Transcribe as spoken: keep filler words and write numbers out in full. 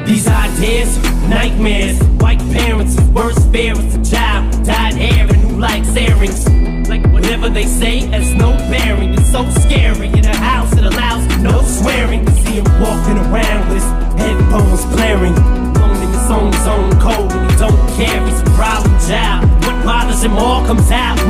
These ideas, nightmares, white parents, worst fear is a child, dyed hair and who likes earrings. Like whatever they say has no bearing. It's so scary in a house that allows no swearing. To see him walking around with his headphones blaring, alone in his own zone, cold when he don't care. He's a problem child. What bothers him all comes out.